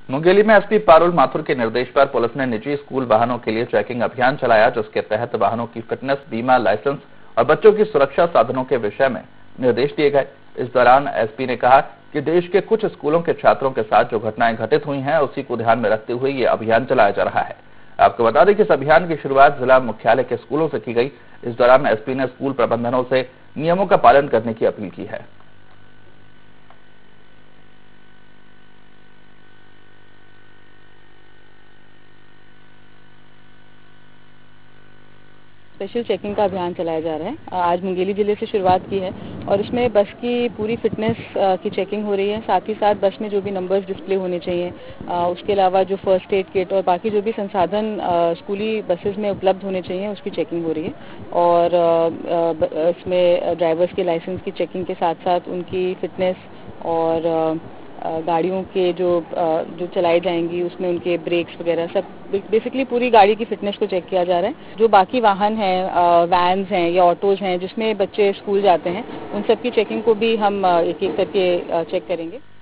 मुंगेली में एसपी पारुल माथुर के निर्देश पर पुलिस ने निजी स्कूल वाहनों के लिए चेकिंग अभियान चलाया, जिसके तहत वाहनों की फिटनेस, बीमा, लाइसेंस और बच्चों की सुरक्षा साधनों के विषय में निर्देश दिए गए। इस दौरान एसपी ने कहा कि देश के कुछ स्कूलों के छात्रों के साथ जो घटनाएं घटित हुई हैं, उसी को ध्यान में रखते हुए ये अभियान चलाया जा रहा है। आपको बता दें कि इस अभियान की शुरुआत जिला मुख्यालय के स्कूलों से की गई। इस दौरान एसपी ने स्कूल प्रबंधनों से नियमों का पालन करने की अपील की है। स्पेशल चेकिंग का अभियान चलाया जा रहा है। आज मुंगेली जिले से शुरुआत की है और इसमें बस की पूरी फिटनेस की चेकिंग हो रही है। साथ ही साथ बस में जो भी नंबर्स डिस्प्ले होने चाहिए, उसके अलावा जो फर्स्ट एड किट और बाकी जो भी संसाधन स्कूली बसेस में उपलब्ध होने चाहिए, उसकी चेकिंग हो रही है। और इसमें ड्राइवर्स के लाइसेंस की चेकिंग के साथ साथ उनकी फिटनेस और गाड़ियों के जो चलाई जाएंगी उसमें उनके ब्रेक्स वगैरह सब, बेसिकली पूरी गाड़ी की फिटनेस को चेक किया जा रहा है। जो बाकी वाहन हैं, वैन्स हैं या ऑटोज हैं जिसमें बच्चे स्कूल जाते हैं, उन सब की चेकिंग को भी हम एक एक करके चेक करेंगे।